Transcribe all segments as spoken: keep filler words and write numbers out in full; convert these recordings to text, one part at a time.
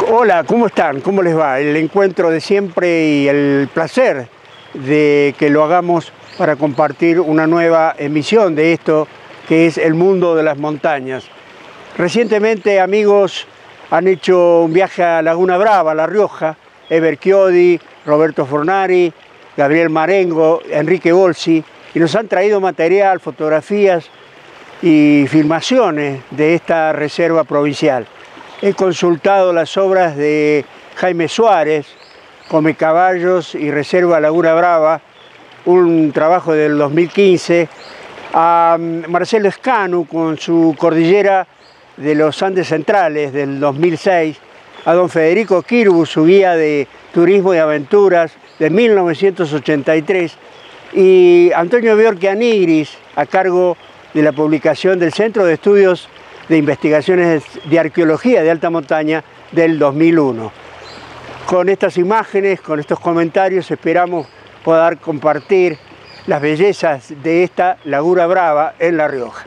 Hola, ¿cómo están? ¿Cómo les va? El encuentro de siempre y el placer de que lo hagamos para compartir una nueva emisión de esto que es el mundo de las montañas. Recientemente, amigos, han hecho un viaje a Laguna Brava, a La Rioja, Eber Chiodi, Roberto Fornari, Gabriel Marengo, Enrique Bolsi, y nos han traído material, fotografías y filmaciones de esta reserva provincial. He consultado las obras de Jaime Suárez, Come Caballos y Reserva Laguna Brava, un trabajo del dos mil quince, a Marcelo Escanu con su Cordillera de los Andes Centrales del dos mil seis, a don Federico Kirbu, su guía de turismo y aventuras de mil novecientos ochenta y tres, y Antonio Biorchi-Anigris, a cargo de la publicación del Centro de Estudios de Investigaciones de Arqueología de Alta Montaña del dos mil uno. Con estas imágenes, con estos comentarios, esperamos poder compartir las bellezas de esta Laguna Brava en La Rioja.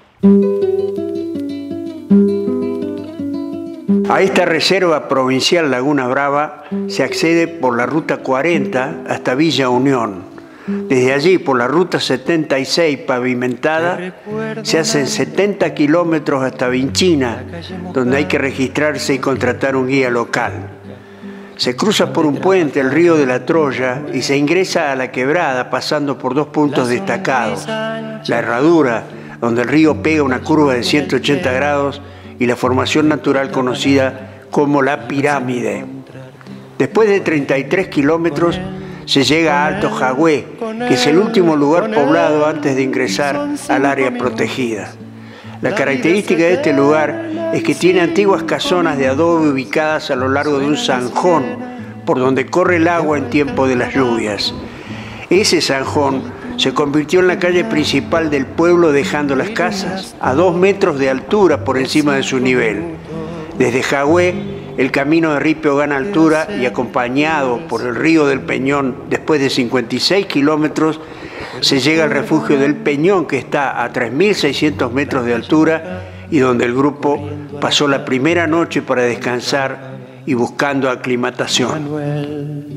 A esta reserva provincial Laguna Brava se accede por la ruta cuarenta hasta Villa Unión. Desde allí, por la ruta setenta y seis pavimentada, se hacen setenta kilómetros hasta Vinchina, donde hay que registrarse y contratar un guía local. Se cruza por un puente el río de la Troya y se ingresa a la quebrada pasando por dos puntos destacados: la Herradura, donde el río pega una curva de ciento ochenta grados, y la formación natural conocida como la Pirámide. Después de treinta y tres kilómetros, se llega a Alto Jagüé, que es el último lugar poblado antes de ingresar al área protegida. La característica de este lugar es que tiene antiguas casonas de adobe ubicadas a lo largo de un zanjón, por donde corre el agua en tiempo de las lluvias. Ese zanjón se convirtió en la calle principal del pueblo, dejando las casas a dos metros de altura por encima de su nivel. Desde Jagüé, el camino de ripio gana altura y, acompañado por el río del Peñón, después de cincuenta y seis kilómetros, se llega al refugio del Peñón, que está a tres mil seiscientos metros de altura y donde el grupo pasó la primera noche para descansar y buscando aclimatación.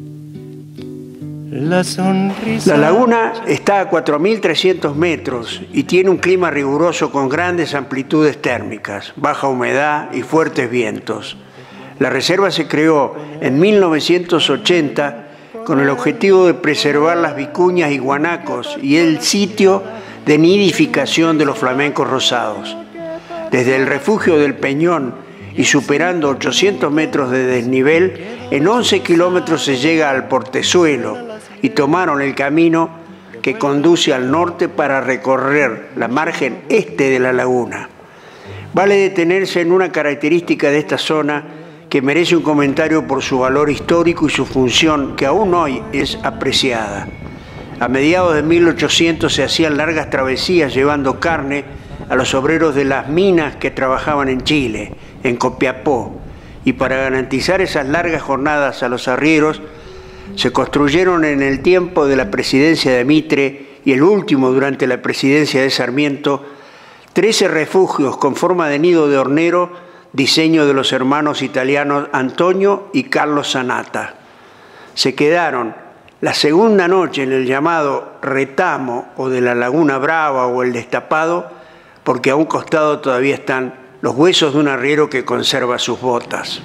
La, la laguna está a cuatro mil trescientos metros y tiene un clima riguroso con grandes amplitudes térmicas, baja humedad y fuertes vientos. La reserva se creó en mil novecientos ochenta con el objetivo de preservar las vicuñas y guanacos y el sitio de nidificación de los flamencos rosados. Desde el refugio del Peñón y superando ochocientos metros de desnivel, en once kilómetros se llega al Portezuelo, y tomaron el camino que conduce al norte para recorrer la margen este de la laguna. Vale detenerse en una característica de esta zona que merece un comentario por su valor histórico y su función, que aún hoy es apreciada. A mediados de mil ochocientos se hacían largas travesías llevando carne a los obreros de las minas que trabajaban en Chile, en Copiapó, y para garantizar esas largas jornadas a los arrieros, se construyeron en el tiempo de la presidencia de Mitre y el último durante la presidencia de Sarmiento, trece refugios con forma de nido de hornero, diseño de los hermanos italianos Antonio y Carlos Sanata. Se quedaron la segunda noche en el llamado retamo o de la Laguna Brava o el Destapado, porque a un costado todavía están los huesos de un arriero que conserva sus botas.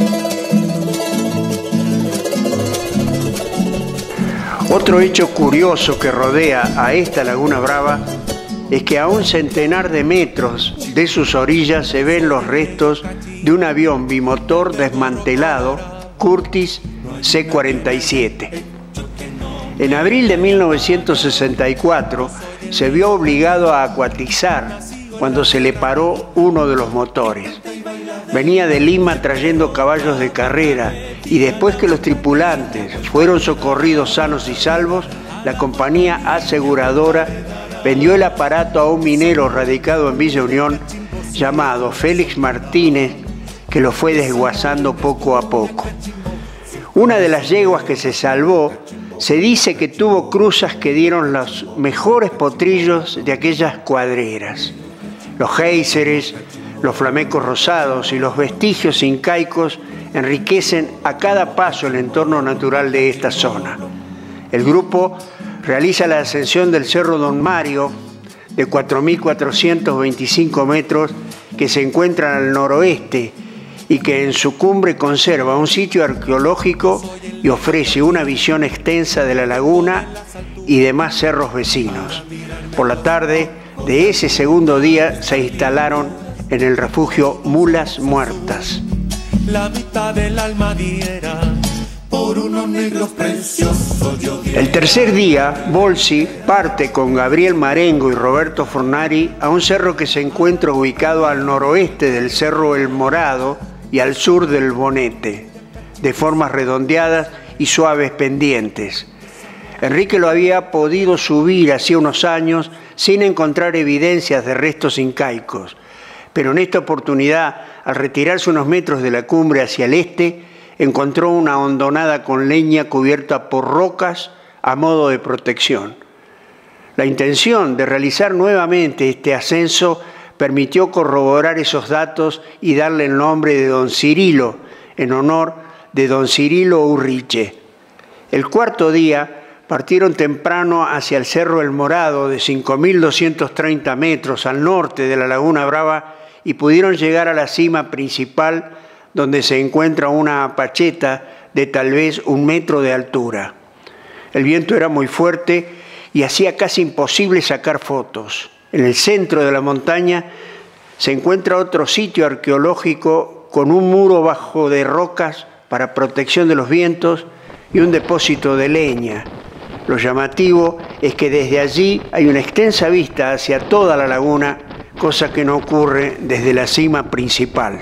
Otro hecho curioso que rodea a esta Laguna Brava es que a un centenar de metros de sus orillas se ven los restos de un avión bimotor desmantelado, Curtiss C cuarenta y siete. En abril de mil novecientos sesenta y cuatro se vio obligado a acuatizar cuando se le paró uno de los motores. Venía de Lima trayendo caballos de carrera y después que los tripulantes fueron socorridos sanos y salvos, la compañía aseguradora vendió el aparato a un minero radicado en Villa Unión llamado Félix Martínez, que lo fue desguazando poco a poco. Una de las yeguas que se salvó se dice que tuvo cruzas que dieron los mejores potrillos de aquellas cuadreras. Los géiseres, Los flamencos rosados y los vestigios incaicos enriquecen a cada paso el entorno natural de esta zona. El grupo realiza la ascensión del Cerro Don Mario de cuatro mil cuatrocientos veinticinco metros que se encuentra al noroeste y que en su cumbre conserva un sitio arqueológico y ofrece una visión extensa de la laguna y demás cerros vecinos. Por la tarde de ese segundo día se instalaron en el refugio Mulas Muertas. La mitad del alma diera por unos negros preciosos. El tercer día, Volsi parte con Gabriel Marengo y Roberto Fornari a un cerro que se encuentra ubicado al noroeste del Cerro El Morado y al sur del Bonete, de formas redondeadas y suaves pendientes. Enrique lo había podido subir hacía unos años sin encontrar evidencias de restos incaicos, pero en esta oportunidad, al retirarse unos metros de la cumbre hacia el este, encontró una hondonada con leña cubierta por rocas a modo de protección. La intención de realizar nuevamente este ascenso permitió corroborar esos datos y darle el nombre de Don Cirilo, en honor de Don Cirilo Urriche. El cuarto día partieron temprano hacia el Cerro El Morado de cinco mil doscientos treinta metros al norte de la Laguna Brava y pudieron llegar a la cima principal donde se encuentra una apacheta de tal vez un metro de altura. El viento era muy fuerte y hacía casi imposible sacar fotos. En el centro de la montaña se encuentra otro sitio arqueológico con un muro bajo de rocas para protección de los vientos y un depósito de leña. Lo llamativo es que desde allí hay una extensa vista hacia toda la laguna, cosa que no ocurre desde la cima principal.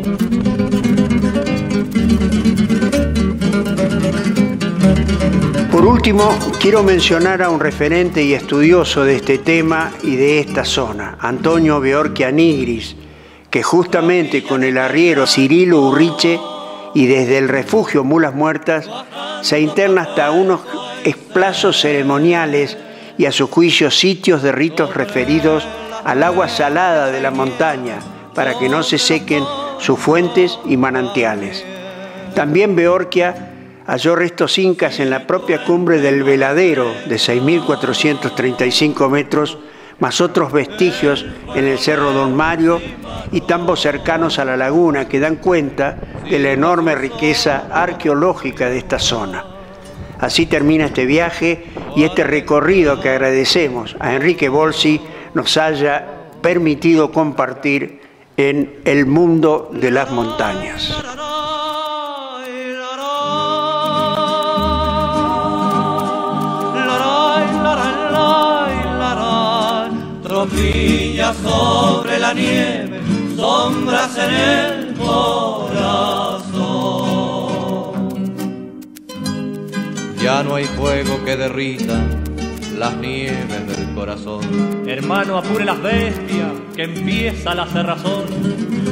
Por último, quiero mencionar a un referente y estudioso de este tema y de esta zona, Antonio Beorquia Nigris, que justamente con el arriero Cirilo Urriche y desde el refugio Mulas Muertas se interna hasta unos plazos ceremoniales y a su juicio sitios de ritos referidos al agua salada de la montaña para que no se sequen sus fuentes y manantiales. También Beorquia halló restos incas en la propia cumbre del Veladero de seis mil cuatrocientos treinta y cinco metros, más otros vestigios en el Cerro Don Mario y tambos cercanos a la laguna que dan cuenta de la enorme riqueza arqueológica de esta zona. Así termina este viaje y este recorrido que agradecemos a Enrique Volsi nos haya permitido compartir en el mundo de las montañas. Tropillas sobre la nieve, sombras en el corazón. Ya no hay fuego que derrita las nieves del corazón. Hermano, apure las bestias, que empieza la cerrazón.